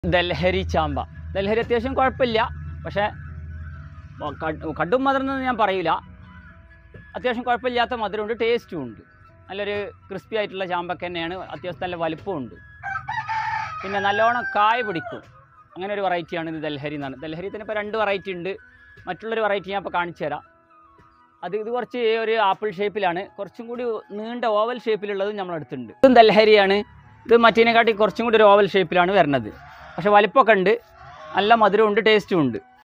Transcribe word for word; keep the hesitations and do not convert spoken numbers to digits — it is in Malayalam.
ദൽഹരി ചാമ്പ. ദൽഹരി അത്യാവശ്യം കുഴപ്പമില്ല, പക്ഷേ കടും മധുരം എന്നൊന്നും ഞാൻ പറയില്ല. അത്യാവശ്യം കുഴപ്പമില്ലാത്ത മധുരമുണ്ട്, ടേസ്റ്റും ഉണ്ട്. നല്ലൊരു ക്രിസ്പി ആയിട്ടുള്ള ചാമ്പക്ക തന്നെയാണ്. അത്യാവശ്യം നല്ല വലിപ്പമുണ്ട്, പിന്നെ നല്ലോണം കായ പിടിക്കും. അങ്ങനെ ഒരു വെറൈറ്റിയാണ് ഇത് ദൽഹരി എന്നാണ്. ദൽഹരി തന്നെ ഇപ്പോൾ രണ്ട് വെറൈറ്റി ഉണ്ട്. മറ്റുള്ളൊരു വെറൈറ്റി ഞാൻ ഇപ്പോൾ കാണിച്ചു തരാം. അത് ഇത് കുറച്ച് ഒരു ആപ്പിൾ ഷേപ്പിലാണ്, കുറച്ചും കൂടി നീണ്ട ഓവൽ ഷേപ്പിലുള്ളതും നമ്മളെടുത്തുണ്ട്. ഇതും ദൽഹരിയാണ്. ഇത് മറ്റേതിനെക്കാട്ടി കുറച്ചും കൂടി ഒരു ഓവൽ ഷേപ്പിലാണ് വരുന്നത്, പക്ഷേ വലിപ്പമൊക്കെ ഉണ്ട്, നല്ല മധുരമുണ്ട്, ടേസ്റ്റും ഉണ്ട്.